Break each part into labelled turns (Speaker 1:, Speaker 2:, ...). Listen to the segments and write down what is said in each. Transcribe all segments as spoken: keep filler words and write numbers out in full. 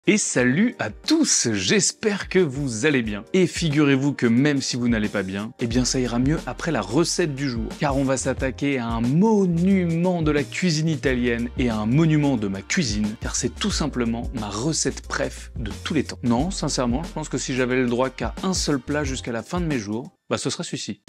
Speaker 1: Et salut à tous, j'espère que vous allez bien. Et figurez-vous que même si vous n'allez pas bien, eh bien ça ira mieux après la recette du jour. Car on va s'attaquer à un monument de la cuisine italienne et à un monument de ma cuisine, car c'est tout simplement ma recette préf de tous les temps. Non, sincèrement, je pense que si j'avais le droit qu'à un seul plat jusqu'à la fin de mes jours, bah ce serait celui-ci.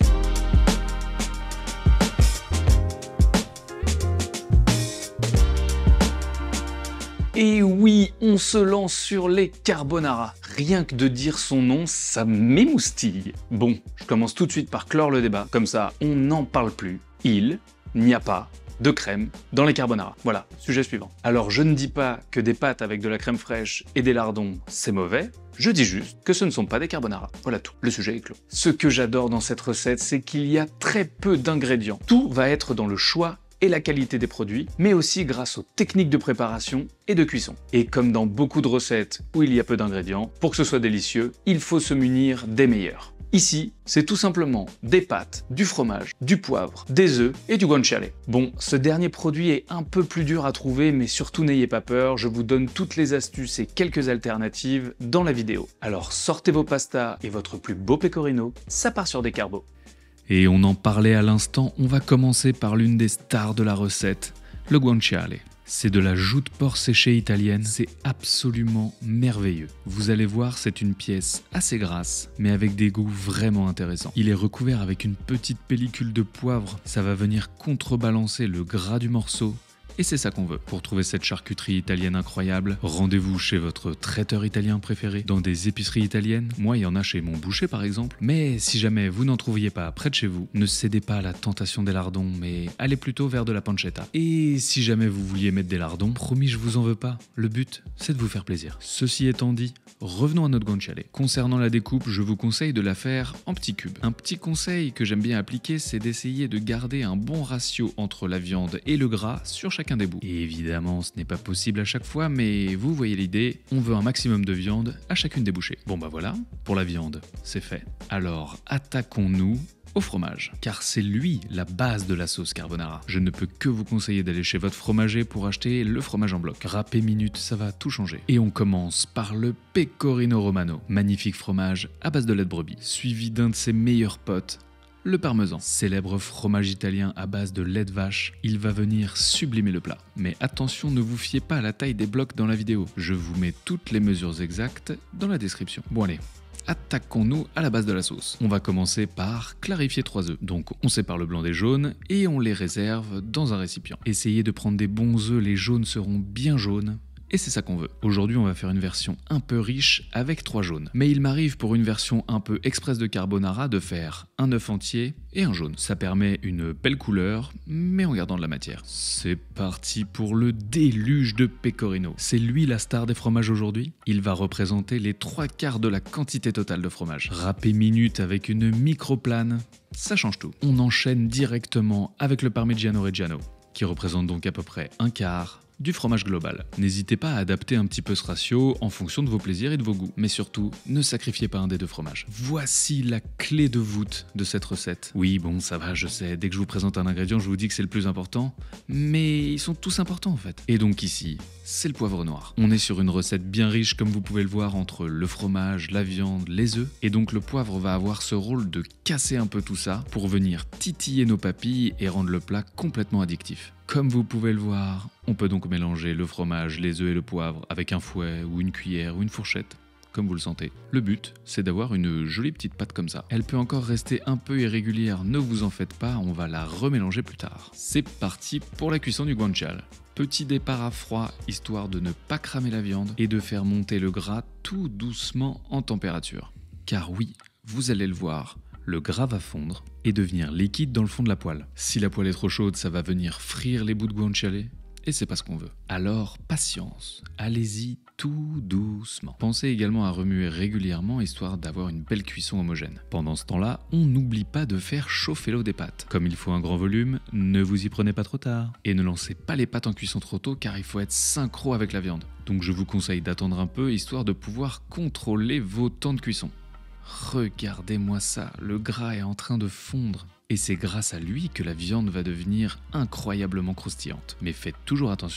Speaker 1: Et oui, on se lance sur les carbonara. Rien que de dire son nom, ça m'émoustille. Bon, je commence tout de suite par clore le débat, comme ça on n'en parle plus. Il n'y a pas de crème dans les carbonara. Voilà, sujet suivant. Alors je ne dis pas que des pâtes avec de la crème fraîche et des lardons, c'est mauvais. Je dis juste que ce ne sont pas des carbonara. Voilà tout, le sujet est clos. Ce que j'adore dans cette recette, c'est qu'il y a très peu d'ingrédients. Tout va être dans le choix et la qualité des produits, mais aussi grâce aux techniques de préparation et de cuisson. Et comme dans beaucoup de recettes où il y a peu d'ingrédients, pour que ce soit délicieux, il faut se munir des meilleurs. Ici, c'est tout simplement des pâtes, du fromage, du poivre, des œufs et du guanciale. Bon, ce dernier produit est un peu plus dur à trouver, mais surtout n'ayez pas peur, je vous donne toutes les astuces et quelques alternatives dans la vidéo. Alors sortez vos pastas et votre plus beau pecorino, ça part sur des carbos.
Speaker 2: Et on en parlait à l'instant, on va commencer par l'une des stars de la recette, le guanciale. C'est de la joue de porc séchée italienne, c'est absolument merveilleux. Vous allez voir, c'est une pièce assez grasse, mais avec des goûts vraiment intéressants. Il est recouvert avec une petite pellicule de poivre, ça va venir contrebalancer le gras du morceau. Et c'est ça qu'on veut. Pour trouver cette charcuterie italienne incroyable, rendez-vous chez votre traiteur italien préféré, dans des épiceries italiennes. Moi, il y en a chez mon boucher par exemple. Mais si jamais vous n'en trouviez pas près de chez vous, ne cédez pas à la tentation des lardons, mais allez plutôt vers de la pancetta. Et si jamais vous vouliez mettre des lardons, promis, je vous en veux pas. Le but, c'est de vous faire plaisir. Ceci étant dit, revenons à notre guanciale. Concernant la découpe, je vous conseille de la faire en petits cubes. Un petit conseil que j'aime bien appliquer, c'est d'essayer de garder un bon ratio entre la viande et le gras sur chaque des bouts. Et évidemment, ce n'est pas possible à chaque fois, mais vous voyez l'idée, on veut un maximum de viande à chacune des bouchées. Bon bah voilà, pour la viande, c'est fait. Alors, attaquons-nous au fromage, car c'est lui la base de la sauce carbonara. Je ne peux que vous conseiller d'aller chez votre fromager pour acheter le fromage en bloc. Râpé minute, ça va tout changer. Et on commence par le pecorino romano, magnifique fromage à base de lait de brebis, suivi d'un de ses meilleurs potes, le parmesan, célèbre fromage italien à base de lait de vache, il va venir sublimer le plat. Mais attention, ne vous fiez pas à la taille des blocs dans la vidéo. Je vous mets toutes les mesures exactes dans la description. Bon allez, attaquons-nous à la base de la sauce. On va commencer par clarifier trois œufs. Donc on sépare le blanc des jaunes et on les réserve dans un récipient. Essayez de prendre des bons œufs, les jaunes seront bien jaunes. Et c'est ça qu'on veut. Aujourd'hui, on va faire une version un peu riche avec trois jaunes. Mais il m'arrive pour une version un peu express de carbonara de faire un œuf entier et un jaune. Ça permet une belle couleur, mais en gardant de la matière. C'est parti pour le déluge de pecorino. C'est lui la star des fromages aujourd'hui. Il va représenter les trois quarts de la quantité totale de fromage. Râpé minute avec une microplane, ça change tout. On enchaîne directement avec le parmigiano reggiano, qui représente donc à peu près un quart du fromage global. N'hésitez pas à adapter un petit peu ce ratio en fonction de vos plaisirs et de vos goûts. Mais surtout, ne sacrifiez pas un des deux fromages. Voici la clé de voûte de cette recette. Oui, bon, ça va, je sais, dès que je vous présente un ingrédient, je vous dis que c'est le plus important, mais ils sont tous importants en fait. Et donc ici, c'est le poivre noir. On est sur une recette bien riche, comme vous pouvez le voir, entre le fromage, la viande, les œufs, et donc le poivre va avoir ce rôle de casser un peu tout ça pour venir titiller nos papilles et rendre le plat complètement addictif. Comme vous pouvez le voir, on peut donc mélanger le fromage, les œufs et le poivre avec un fouet ou une cuillère ou une fourchette, comme vous le sentez. Le but, c'est d'avoir une jolie petite pâte comme ça. Elle peut encore rester un peu irrégulière, ne vous en faites pas, on va la remélanger plus tard. C'est parti pour la cuisson du guanciale. Petit départ à froid, histoire de ne pas cramer la viande et de faire monter le gras tout doucement en température. Car oui, vous allez le voir, le gras va fondre et devenir liquide dans le fond de la poêle. Si la poêle est trop chaude, ça va venir frire les bouts de guanciale et c'est pas ce qu'on veut. Alors patience, allez-y tout doucement. Pensez également à remuer régulièrement histoire d'avoir une belle cuisson homogène. Pendant ce temps-là, on n'oublie pas de faire chauffer l'eau des pâtes. Comme il faut un grand volume, ne vous y prenez pas trop tard. Et ne lancez pas les pâtes en cuisson trop tôt car il faut être synchro avec la viande. Donc je vous conseille d'attendre un peu histoire de pouvoir contrôler vos temps de cuisson. Regardez-moi ça, le gras est en train de fondre. Et c'est grâce à lui que la viande va devenir incroyablement croustillante. Mais faites toujours attention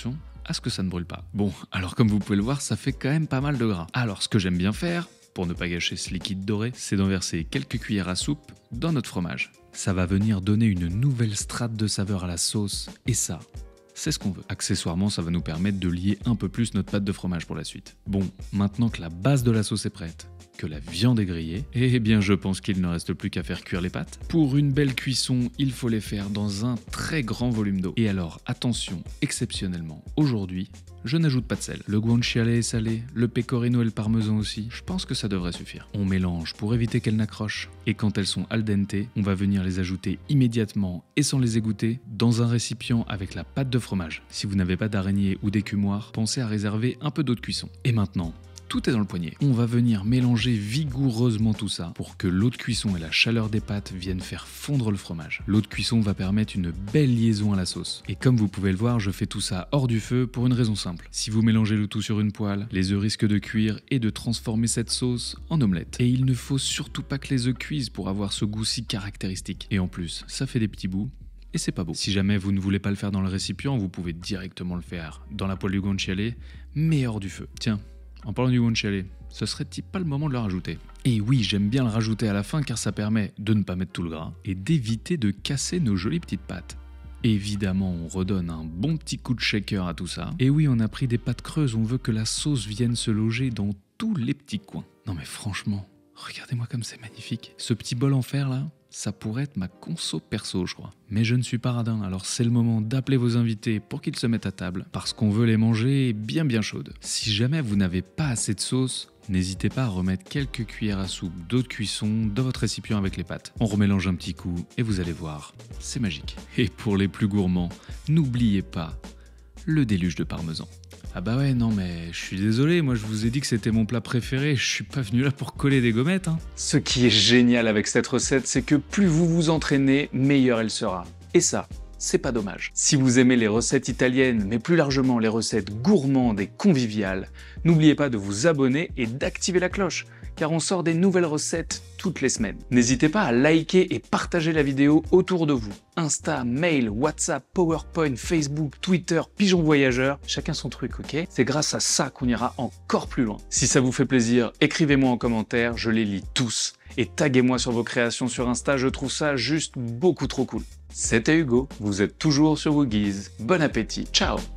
Speaker 2: à ce que ça ne brûle pas. Bon, alors comme vous pouvez le voir, ça fait quand même pas mal de gras. Alors ce que j'aime bien faire, pour ne pas gâcher ce liquide doré, c'est d'en verser quelques cuillères à soupe dans notre fromage. Ça va venir donner une nouvelle strate de saveur à la sauce, et ça, c'est ce qu'on veut. Accessoirement, ça va nous permettre de lier un peu plus notre pâte de fromage pour la suite. Bon, maintenant que la base de la sauce est prête, que la viande est grillée, eh bien je pense qu'il ne reste plus qu'à faire cuire les pâtes. Pour une belle cuisson, il faut les faire dans un très grand volume d'eau. Et alors, attention, exceptionnellement, aujourd'hui, je n'ajoute pas de sel. Le guanciale est salé, le pecorino et le parmesan aussi, je pense que ça devrait suffire. On mélange pour éviter qu'elles n'accrochent, et quand elles sont al dente, on va venir les ajouter immédiatement et sans les égoutter dans un récipient avec la pâte de fromage. Si vous n'avez pas d'araignée ou d'écumoire, pensez à réserver un peu d'eau de cuisson. Et maintenant, tout est dans le poignet. On va venir mélanger vigoureusement tout ça pour que l'eau de cuisson et la chaleur des pâtes viennent faire fondre le fromage. L'eau de cuisson va permettre une belle liaison à la sauce. Et comme vous pouvez le voir, je fais tout ça hors du feu pour une raison simple. Si vous mélangez le tout sur une poêle, les œufs risquent de cuire et de transformer cette sauce en omelette. Et il ne faut surtout pas que les œufs cuisent pour avoir ce goût si caractéristique. Et en plus, ça fait des petits bouts. Et c'est pas beau. Si jamais vous ne voulez pas le faire dans le récipient, vous pouvez directement le faire dans la poêle du guanciale, mais hors du feu. Tiens. En parlant du guanciale, ce serait-il pas le moment de le rajouter? Et oui, j'aime bien le rajouter à la fin car ça permet de ne pas mettre tout le gras et d'éviter de casser nos jolies petites pâtes. Évidemment, on redonne un bon petit coup de shaker à tout ça. Et oui, on a pris des pâtes creuses, on veut que la sauce vienne se loger dans tous les petits coins. Non mais franchement, regardez-moi comme c'est magnifique. Ce petit bol en fer là, ça pourrait être ma conso perso, je crois. Mais je ne suis pas radin, alors c'est le moment d'appeler vos invités pour qu'ils se mettent à table, parce qu'on veut les manger bien bien chaudes. Si jamais vous n'avez pas assez de sauce, n'hésitez pas à remettre quelques cuillères à soupe d'eau de cuisson dans votre récipient avec les pâtes. On remélange un petit coup et vous allez voir, c'est magique. Et pour les plus gourmands, n'oubliez pas le déluge de parmesan. Ah bah ouais, non mais je suis désolé, moi je vous ai dit que c'était mon plat préféré, je suis pas venu là pour coller des gommettes, hein.
Speaker 1: Ce qui est génial avec cette recette, c'est que plus vous vous entraînez, meilleure elle sera. Et ça, c'est pas dommage. Si vous aimez les recettes italiennes, mais plus largement les recettes gourmandes et conviviales, n'oubliez pas de vous abonner et d'activer la cloche, car on sort des nouvelles recettes toutes les semaines. N'hésitez pas à liker et partager la vidéo autour de vous. Insta, mail, WhatsApp, PowerPoint, Facebook, Twitter, Pigeon Voyageur, chacun son truc, ok? C'est grâce à ça qu'on ira encore plus loin. Si ça vous fait plaisir, écrivez-moi en commentaire, je les lis tous. Et taguez-moi sur vos créations sur Insta, je trouve ça juste beaucoup trop cool. C'était Hugo, vous êtes toujours sur Woogies. Bon appétit, ciao!